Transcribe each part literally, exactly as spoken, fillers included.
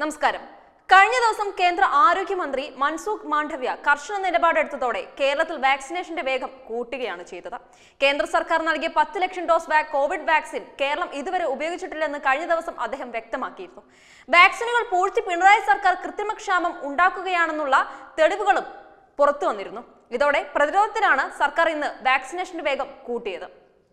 നമസ്കാരം. കഴിഞ്ഞ ദിവസം കേന്ദ്ര ആരോഗ്യമന്ത്രി മൻസുഖ് മാണ്ഡവ്യ കർശന നിലപാടെടുത്തതോടെ കേരളത്തിൽ വാക്സിനേഷന്റെ വേഗം കൂട്ടുകയാണ് ചെയ്തത്. കേന്ദ്ര സർക്കാർ നൽകിയ പത്ത് lakh dose Covid vaccine Kerala ഇതുവരെ ഉപയോഗിച്ചിട്ടില്ലെന്ന് കഴിഞ്ഞ ദിവസം അദ്ദേഹം വ്യക്തമാക്കിയിരുന്നു. വാക്സിനുകൾ പൂഴ്ത്തി പിണറായി സർക്കാർ കൃത്രിമക്ഷാമം ഉണ്ടാക്കുകയാണെന്നുള്ള തെളിവുകളും പുറത്തു വന്നിരുന്നു. ഇതോടെ പ്രതിരോധത്തിലാണ് സർക്കാർ ഇന്ന് വാക്സിനേഷന്റെ വേഗം കൂട്ടിയത്.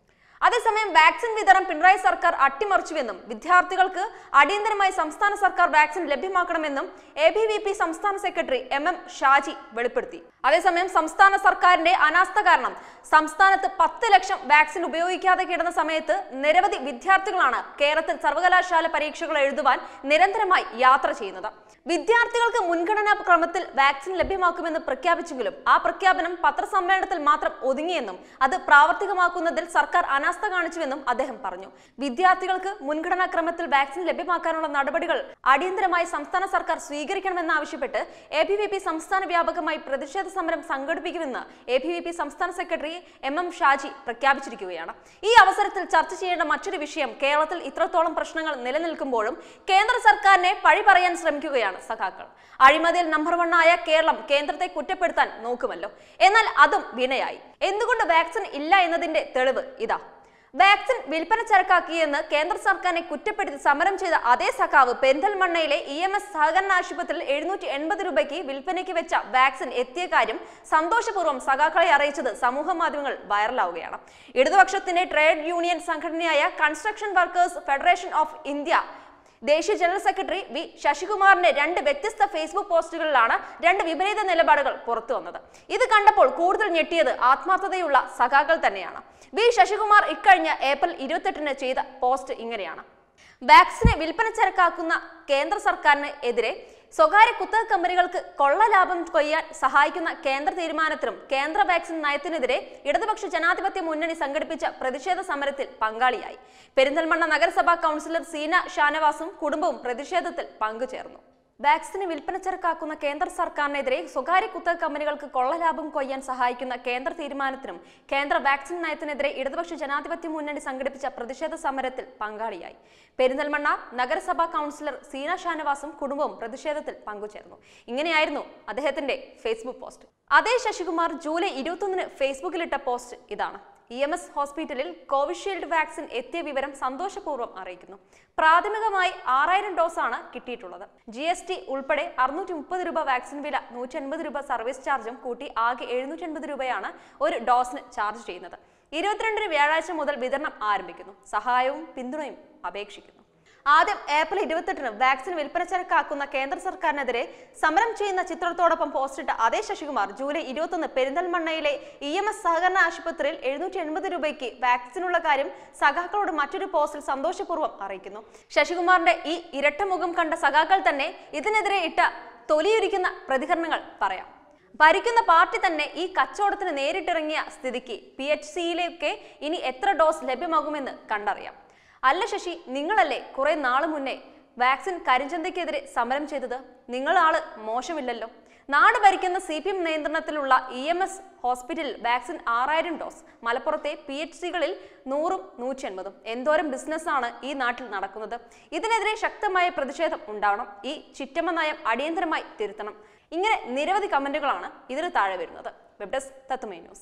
അതേസമയം വാക്സിൻ വിതരണം പിണറായി സർക്കാർ അട്ടിമറിച്ചുവെന്നും വിദ്യാർത്ഥികൾക്ക് അടിയന്തരമായി സംസ്ഥാന സർക്കാർ വാക്സിൻ ലഭ്യമാക്കണമെന്നും എ ബി വി പി സംസ്ഥാന സെക്രട്ടറി എം എം ഷാജി വെളിപ്പെടുത്തി. അതേസമയം സംസ്ഥാന സർക്കാരിന്റെ അനാസ്ഥ കാരണം സംസ്ഥാനത്ത് പത്ത് ലക്ഷം വാക്സിൻ ഉപയോഗിക്കാതെ കിടന്ന സമയത്ത് നിരവധി വിദ്യാർത്ഥികളാണ് കേരളത്തിൽ സർവകലാശാല പരീക്ഷകൾ എഴുതുവാൻ നിരന്തരമായി യാത്ര ചെയ്യുന്നത്. വിദ്യാർത്ഥികൾക്ക് മുൻഗണനാ ക്രമത്തിൽ വാക്സിൻ ലഭ്യമാക്കുമെന്ന് പ്രഖ്യാപിച്ചെങ്കിലും ആ പ്രഖ്യാപനം പത്രസമ്മേളനത്തിൽ മാത്രം ഒതുങ്ങിയെന്നും അത് പ്രാവർത്തികമാക്കുന്നതിൽ സർക്കാർ അനാസ്ഥ കാണിച്ചുവെന്നും അദ്ദേഹം പറഞ്ഞു. വിദ്യാർത്ഥികൾക്ക് മുൻഗണനാ ക്രമത്തിൽ വാക്സിൻ ലഭ്യമാക്കാനുള്ള നടപടികൾ അടിയന്തരമായി സംസ്ഥാന സർക്കാർ സ്വീകരിക്കണമെന്നാവശ്യപ്പെട്ട് എ ബി വി പി സംസ്ഥാന വ്യാപകമായി പ്രതിഷേധ സമരം സംഘടിപ്പിക്കുമെന്ന് എ ബി വി പി സംസ്ഥാന സെക്രട്ടറി എം എം ഷാജി പ്രഖ്യാപിച്ചിരിക്കുകയാണ്. ഈ അവസരത്തിൽ ചർച്ച ചെയ്യേണ്ട മറ്റൊരു വിഷയം, കേരളത്തിൽ ഇത്രത്തോളം പ്രശ്നങ്ങൾ നിലനിൽക്കുമ്പോഴും കേന്ദ്ര സർക്കാരിനെ പഴി പറയാൻ ശ്രമിക്കുകയാണ് സഖാക്കൾ. അഴിമതിയിൽ നമ്പർ വൺ ആയ കേരളം കേന്ദ്രത്തെ കുറ്റപ്പെടുത്താൻ നോക്കുമല്ലോ. എന്നാൽ അതും വിനയായി. എന്തുകൊണ്ട് വാക്സിൻ ഇല്ല എന്നതിന്റെ തെളിവ് ഇതാ. വാക്സിൻ വിൽപ്പന ചരക്കാക്കിയെന്ന് കേന്ദ്ര സർക്കാരിനെ കുറ്റപ്പെടുത്തി സമരം ചെയ്ത അതേ സഖാവ് പെരിന്തൽമണ്ണയിലെ ഇ എം എസ് സഹകരണ ആശുപത്രിയിൽ എഴുന്നൂറ്റി എൺപത് രൂപയ്ക്ക് വിൽപ്പനയ്ക്ക് വെച്ച വാക്സിൻ എത്തിയ കാര്യം സന്തോഷപൂർവ്വം സഖാക്കളെ അറിയിച്ചത് സമൂഹ മാധ്യമങ്ങൾ വൈറലാവുകയാണ്. ഇടതുപക്ഷത്തിന്റെ ട്രേഡ് യൂണിയൻ സംഘടനയായ construction workers federation of India ദേശീയ ജനറൽ സെക്രട്ടറി വി ശശികുമാറിന്റെ രണ്ട് വ്യത്യസ്ത ഫേസ്ബുക്ക് പോസ്റ്റുകളിലാണ് രണ്ട് വിപരീത നിലപാടുകൾ പുറത്തു വന്നത്. ഇത് കണ്ടപ്പോൾ കൂടുതൽ ഞെട്ടിയത് ആത്മാർത്ഥതയുള്ള സഖാക്കൾ തന്നെയാണ്. വി ശശികുമാർ ഇക്കഴിഞ്ഞ ഏപ്രിൽ ഇരുപത്തെട്ടിന് ചെയ്ത പോസ്റ്റ് ഇങ്ങനെയാണ്: വാക്സിനെ വിൽപ്പന ചരക്കാക്കുന്ന കേന്ദ്ര സർക്കാരിന് എതിരെ സ്വകാര്യ കുത്തക കമ്പനികൾക്ക് കൊള്ള ലാഭം കൊയ്യാൻ സഹായിക്കുന്ന കേന്ദ്ര തീരുമാനത്തിനും കേന്ദ്ര വാക്സിൻ നയത്തിനെതിരെ ഇടതുപക്ഷ ജനാധിപത്യ മുന്നണി സംഘടിപ്പിച്ച പ്രതിഷേധ സമരത്തിൽ പങ്കാളിയായി. പെരിന്തൽമണ്ണ നഗരസഭാ കൗൺസിലർ സീന ഷാനവാസും കുടുംബവും പ്രതിഷേധത്തിൽ പങ്കുചേർന്നു. വാക്സിന് വിൽപ്പന ചരക്കാക്കുന്ന കേന്ദ്ര സർക്കാരിനെതിരെ സ്വകാര്യ കുത്തക കമ്പനികൾക്ക് കൊള്ളലാഭം കൊയ്യാൻ സഹായിക്കുന്ന കേന്ദ്ര തീരുമാനത്തിനും കേന്ദ്ര വാക്സിൻ നയത്തിനെതിരെ ഇടതുപക്ഷ ജനാധിപത്യ മുന്നണി സംഘടിപ്പിച്ച പ്രതിഷേധ സമരത്തിൽ പങ്കാളിയായി. പെരിന്തൽമണ്ണ നഗരസഭാ കൗൺസിലർ സീന ഷാനവാസും കുടുംബവും പ്രതിഷേധത്തിൽ പങ്കുചേർന്നു. ഇങ്ങനെയായിരുന്നു അദ്ദേഹത്തിന്റെ ഫേസ്ബുക്ക് പോസ്റ്റ്. അതേ ശശികുമാർ ജൂലൈ ഇരുപത്തൊന്നിന് ഫേസ്ബുക്കിലിട്ട പോസ്റ്റ് ഇതാണ്: ഇ എം എസ് ഹോസ്പിറ്റലിൽ കോവിഷീൽഡ് വാക്സിൻ എത്തിയ വിവരം സന്തോഷപൂർവ്വം അറിയിക്കുന്നു. പ്രാഥമികമായി ആറായിരം ഡോസാണ് കിട്ടിയിട്ടുള്ളത്. ജി എസ് ടി ഉൾപ്പെടെ അറുന്നൂറ്റി മുപ്പത് രൂപ വാക്സിൻ വില, നൂറ്റി അൻപത് രൂപ സർവീസ് ചാർജും കൂട്ടി ആകെ എഴുന്നൂറ്റി അൻപത് രൂപയാണ് ഒരു ഡോസിന് ചാർജ് ചെയ്യുന്നത്. ഇരുപത്തിരണ്ടിന് വ്യാഴാഴ്ച മുതൽ വിതരണം ആരംഭിക്കുന്നു. സഹായവും പിന്തുണയും അപേക്ഷിക്കുന്നു. ആദ്യം ഏപ്രിൽ ഇരുപത്തെട്ടിന് വാക്സിൻ വിൽപ്പന ചരക്കാക്കുന്ന കേന്ദ്ര സർക്കാരിനെതിരെ സമരം ചെയ്യുന്ന ചിത്രത്തോടൊപ്പം പോസ്റ്റിട്ട അതേ ശശികുമാർ ജൂലൈ ഇരുപത്തൊന്ന് പെരിന്തൽമണ്ണയിലെ ഇ എം എസ് സഹകരണ ആശുപത്രിയിൽ എഴുന്നൂറ്റി എൺപത് രൂപയ്ക്ക് വാക്സിനുള്ള കാര്യം സഖാക്കളോട് മറ്റൊരു പോസ്റ്റിൽ സന്തോഷപൂർവ്വം അറിയിക്കുന്നു. ശശികുമാറിന്റെ ഈ ഇരട്ടമുഖം കണ്ട സഖാക്കൾ തന്നെ ഇതിനെതിരെ ഇട്ട തൊലിയുരിക്കുന്ന പ്രതികരണങ്ങൾ പറയാം. ഭരിക്കുന്ന പാർട്ടി തന്നെ ഈ കച്ചവടത്തിന് നേരിട്ടിറങ്ങിയ സ്ഥിതിക്ക് പി എച്ച് സിയിലേക്ക് ഇനി എത്ര ഡോസ് ലഭ്യമാകുമെന്ന് കണ്ടറിയാം. അല്ല ശശി, നിങ്ങളല്ലേ കുറെ നാള് മുന്നേ വാക്സിൻ കരിഞ്ചന്തയ്ക്കെതിരെ സമരം ചെയ്തത്? നിങ്ങളാള് മോശമില്ലല്ലോ. നാട് ഭരിക്കുന്ന സി പി എം നിയന്ത്രണത്തിലുള്ള ഇ എം എസ് ഹോസ്പിറ്റലിൽ വാക്സിൻ ആറായിരം ഡോസ്, മലപ്പുറത്തെ പി എച്ച് സികളിൽ നൂറും നൂറ്റി അൻപതും. എന്തോരം ബിസിനസ്സാണ് ഈ നാട്ടിൽ നടക്കുന്നത്. ഇതിനെതിരെ ശക്തമായ പ്രതിഷേധം ഉണ്ടാവണം. ഈ ചിറ്റമ്മ നയം അടിയന്തരമായി തിരുത്തണം. ഇങ്ങനെ നിരവധി കമന്റുകളാണ് ഇതിന് താഴെ വരുന്നത്. Web desk Tatwamayi news.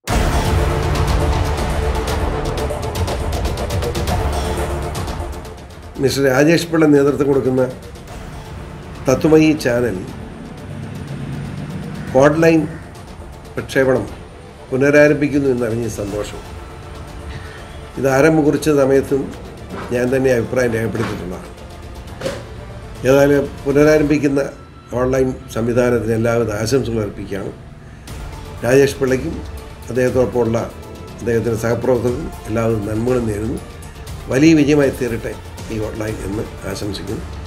Mister Rajesh Pillai നേതൃത്വം കൊടുക്കുന്ന തത്വമയി ചാനൽ ഓൺലൈൻ പ്രക്ഷേപണം പുനരാരംഭിക്കുന്നു എന്നറിഞ്ഞ സന്തോഷം. ഇത് ആരംഭം കുറിച്ച സമയത്തും ഞാൻ തന്നെ അഭിപ്രായം രേഖപ്പെടുത്തിയിട്ടുള്ളതാണ്. ഏതായാലും പുനരാരംഭിക്കുന്ന ഓൺലൈൻ സംവിധാനത്തിന് എല്ലാവിധ ആശംസകൾ അർപ്പിക്കുകയാണ്. രാജേഷ് പിള്ളയ്ക്കും അദ്ദേഹത്തോടൊപ്പമുള്ള അദ്ദേഹത്തിൻ്റെ സഹപ്രവർത്തകർക്കും എല്ലാവിധ നന്മകളും നേരുന്നു. വലിയ വിജയമായി തീരട്ടെ ഈ ഓൺലൈൻ എന്ന് ആശംസിക്കുന്നു.